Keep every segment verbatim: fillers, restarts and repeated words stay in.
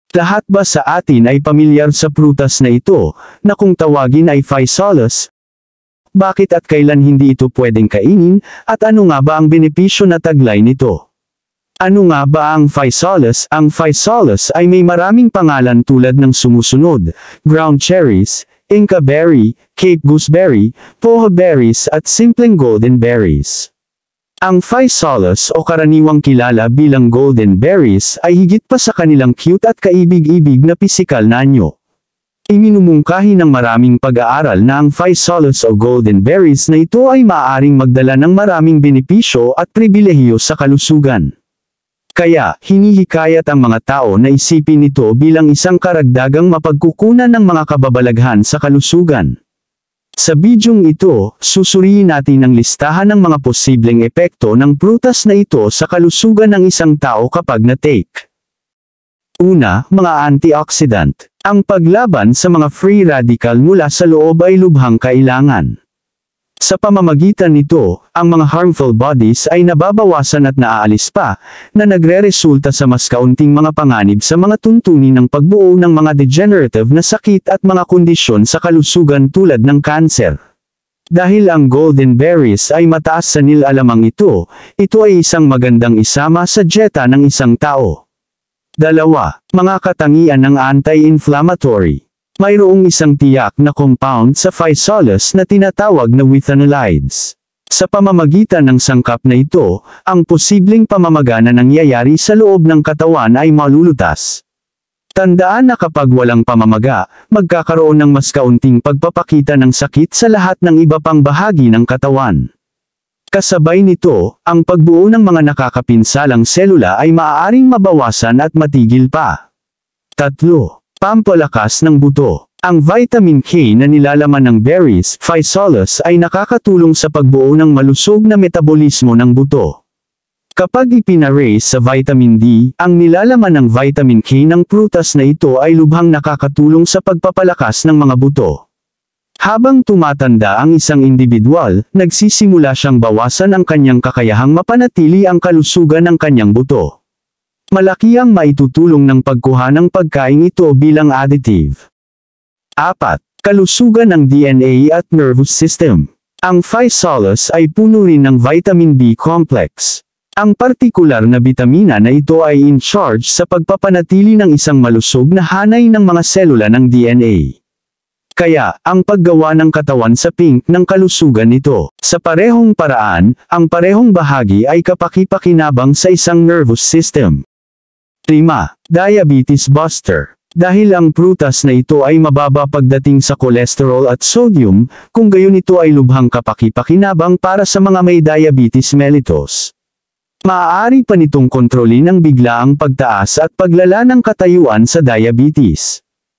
Lahat ba sa atin ay pamilyar sa prutas na ito, na kung tawagin ay physalis? Bakit at kailan hindi ito pwedeng kainin, at ano nga ba ang benepisyo na taglay nito? Ano nga ba ang physalis? Ang physalis ay may maraming pangalan tulad ng sumusunod: ground cherries, Inca berry, Cape gooseberry, poha berries at simpleng golden berries. Ang physalis o karaniwang kilala bilang golden berries ay higit pa sa kanilang cute at kaibig-ibig na pisikal na anyo. Iminumungkahi ng maraming pag-aaral na ang physalis o golden berries na ito ay maaaring magdala ng maraming benepisyo at pribilehiyo sa kalusugan. Kaya, hinihikayat ang mga tao na isipin ito bilang isang karagdagang mapagkukunan ng mga kababalaghan sa kalusugan. Sa bidyong ito, susuriin natin ang listahan ng mga posibleng epekto ng prutas na ito sa kalusugan ng isang tao kapag na-take. Una, mga antioxidant. Ang paglaban sa mga free radical mula sa loob ay lubhang kailangan. Sa pamamagitan nito, ang mga harmful bodies ay nababawasan at naaalis pa, na nagre-resulta sa mas kaunting mga panganib sa mga tuntunin ng pagbuo ng mga degenerative na sakit at mga kondisyon sa kalusugan tulad ng kanser. Dahil ang golden berries ay mataas sa nilalamang ito, ito ay isang magandang isama sa dieta ng isang tao. Dalawa, mga katangian ng anti-inflammatory. Mayroong isang tiyak na compound sa physalis na tinatawag na withanolides. Sa pamamagitan ng sangkap na ito, ang posibleng pamamaga na nangyayari sa loob ng katawan ay malulutas. Tandaan na kapag walang pamamaga, magkakaroon ng mas kaunting pagpapakita ng sakit sa lahat ng iba pang bahagi ng katawan. Kasabay nito, ang pagbuo ng mga nakakapinsalang selula ay maaaring mabawasan at matigil pa. Tatlo. Pampalakas ng buto. Ang vitamin K na nilalaman ng berries, physalis, ay nakakatulong sa pagbuo ng malusog na metabolismo ng buto. Kapag ipinaraise sa vitamin D, ang nilalaman ng vitamin K ng prutas na ito ay lubhang nakakatulong sa pagpapalakas ng mga buto. Habang tumatanda ang isang individual, nagsisimula siyang bawasan ang kanyang kakayahang mapanatili ang kalusugan ng kanyang buto. Malaki ang maitutulong ng pagkuha ng pagkain ito bilang additive. Apat. Kalusugan ng D N A at nervous system. Ang physalis ay puno rin ng vitamin B complex. Ang partikular na bitamina na ito ay in charge sa pagpapanatili ng isang malusog na hanay ng mga selula ng D N A. Kaya, ang paggawa ng katawan sa pink ng kalusugan nito. Sa parehong paraan, ang parehong bahagi ay kapaki-pakinabang sa isang nervous system. Lima. Diabetes buster. Dahil ang prutas na ito ay mababa pagdating sa kolesterol at sodium, kung gayon ito ay lubhang kapaki-pakinabang para sa mga may diabetes mellitus. Maaari pa nitong kontrolin ang biglaang pagtaas at paglala ng katayuan sa diabetes.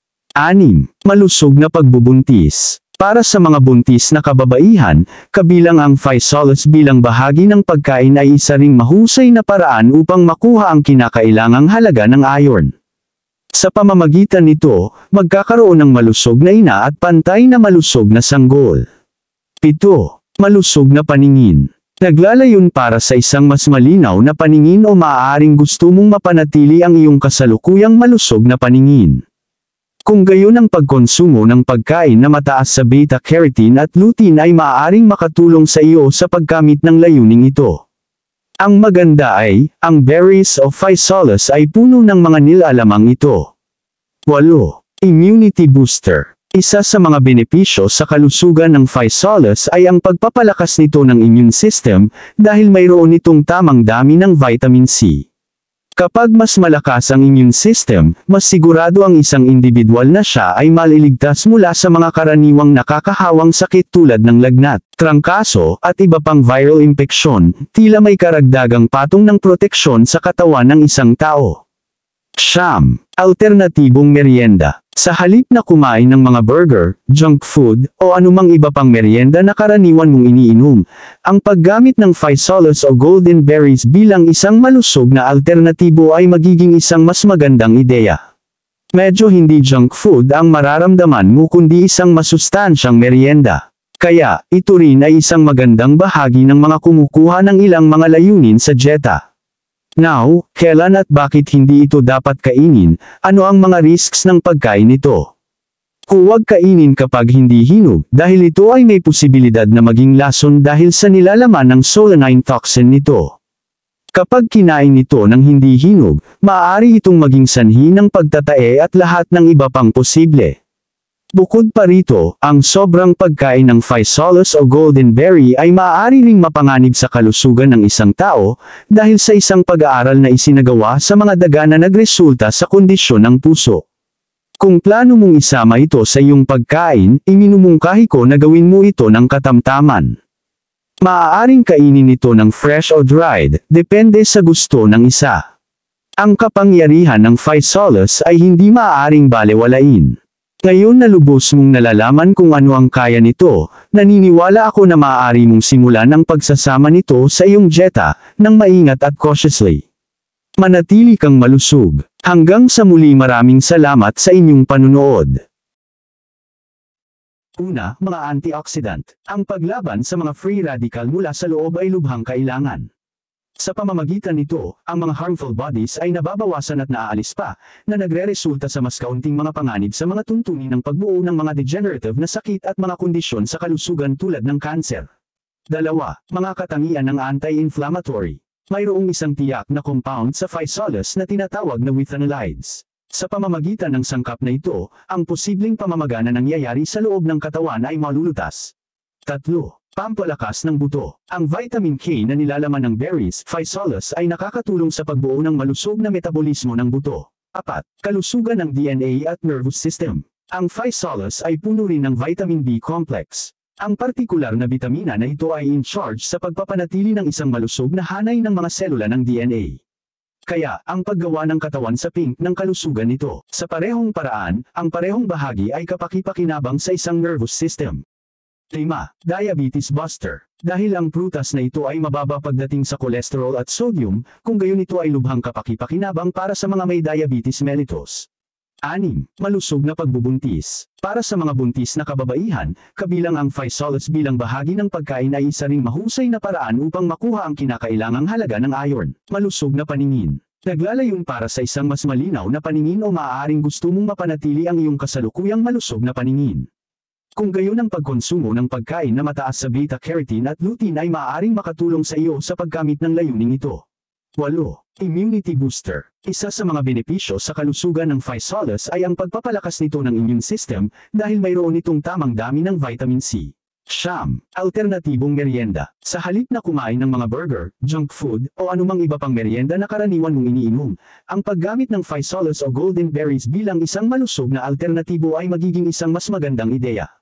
Anim. Malusog na pagbubuntis. Para sa mga buntis na kababaihan, kabilang ang physalis bilang bahagi ng pagkain ay isa ring mahusay na paraan upang makuha ang kinakailangang halaga ng iron. Sa pamamagitan nito, magkakaroon ng malusog na ina at pantay na malusog na sanggol. Pito. Malusog na paningin. Naglalayon para sa isang mas malinaw na paningin o maaaring gusto mong mapanatili ang iyong kasalukuyang malusog na paningin. Kung gayon ang pagkonsumo ng pagkain na mataas sa beta-carotene at lutein ay maaaring makatulong sa iyo sa pagkamit ng layuning ito. Ang maganda ay, ang berries o physalis ay puno ng mga nilalamang ito. Walo. Immunity booster. Isa sa mga benepisyo sa kalusugan ng physalis ay ang pagpapalakas nito ng immune system, dahil mayroon itong tamang dami ng vitamin C. Kapag mas malakas ang immune system, mas sigurado ang isang individual na siya ay maliligtas mula sa mga karaniwang nakakahawang sakit tulad ng lagnat, trangkaso, at iba pang viral infeksyon, tila may karagdagang patong ng proteksyon sa katawan ng isang tao. Siyam. Alternatibong merienda. Sa halip na kumain ng mga burger, junk food, o anumang iba pang merienda na karaniwan mong iniinom, ang paggamit ng physalis o golden berries bilang isang malusog na alternatibo ay magiging isang mas magandang ideya. Medyo hindi junk food ang mararamdaman mo kundi isang masustansyang merienda. Kaya, ito rin ay isang magandang bahagi ng mga kumukuha ng ilang mga layunin sa dieta. Now, kailan at bakit hindi ito dapat kainin? Ano ang mga risks ng pagkain nito? Huwag kainin kapag hindi hinog, dahil ito ay may posibilidad na maging lason dahil sa nilalaman ng solanine toxin nito. Kapag kinain ito ng hindi hinog, maaari itong maging sanhi ng pagtatae at lahat ng iba pang posible. Bukod pa rito, ang sobrang pagkain ng physalis o golden berry ay maaari ring mapanganib sa kalusugan ng isang tao, dahil sa isang pag-aaral na isinagawa sa mga daga na nagresulta sa kondisyon ng puso. Kung plano mong isama ito sa iyong pagkain, iminumungkahi ko na gawin mo ito ng katamtaman. Maaaring kainin ito ng fresh o dried, depende sa gusto ng isa. Ang kapangyarihan ng physalis ay hindi maaaring balewalain. Ngayon na lubos mong nalalaman kung ano ang kaya nito, naniniwala ako na maaari mong simulan ang pagsasama nito sa iyong dieta, ng maingat at cautiously. Manatili kang malusog. Hanggang sa muli, maraming salamat sa inyong panunood. Una, mga antioxidant. Ang paglaban sa mga free radical mula sa loob ay lubhang kailangan. Sa pamamagitan nito, ang mga harmful bodies ay nababawasan at naaalis pa, na nagre-resulta sa mas kaunting mga panganib sa mga tuntunin ng pagbuo ng mga degenerative na sakit at mga kondisyon sa kalusugan tulad ng cancer. Dalawa, mga katangian ng anti-inflammatory. Mayroong isang tiyak na compound sa physalis na tinatawag na withanolides. Sa pamamagitan ng sangkap na ito, ang posibleng pamamagana nangyayari sa loob ng katawan ay malulutas. Tatlo. Pampalakas ng buto. Ang vitamin K na nilalaman ng berries, physalis, ay nakakatulong sa pagbuo ng malusog na metabolismo ng buto. Apat. Kalusugan ng D N A at nervous system. Ang physalis ay puno rin ng vitamin B complex. Ang partikular na bitamina na ito ay in charge sa pagpapanatili ng isang malusog na hanay ng mga selula ng D N A. Kaya, ang paggawa ng katawan sa pink ng kalusugan nito. Sa parehong paraan, ang parehong bahagi ay kapakipakinabang sa isang nervous system. lima. Diabetes buster. Dahil ang prutas na ito ay mababa pagdating sa kolesterol at sodium, kung gayon ito ay lubhang kapakipakinabang para sa mga may diabetes mellitus. anim. Malusog na pagbubuntis. Para sa mga buntis na kababaihan, kabilang ang physalis bilang bahagi ng pagkain ay isa ring mahusay na paraan upang makuha ang kinakailangang halaga ng iron. Malusog na paningin. Naglalayon para sa isang mas malinaw na paningin o maaaring gusto mong mapanatili ang iyong kasalukuyang malusog na paningin. Kung gayon ang pagkonsumo ng pagkain na mataas sa beta-carotene at lutein ay maaaring makatulong sa iyo sa pagkamit ng layuning ito. walo. Immunity booster. Isa sa mga benepisyo sa kalusugan ng physalis ay ang pagpapalakas nito ng immune system, dahil mayroon itong tamang dami ng vitamin C. Siyam. Alternatibong merienda. Sa halip na kumain ng mga burger, junk food, o anumang iba pang merienda na karaniwan mong iniinom, ang paggamit ng physalis o golden berries bilang isang malusog na alternatibo ay magiging isang mas magandang ideya.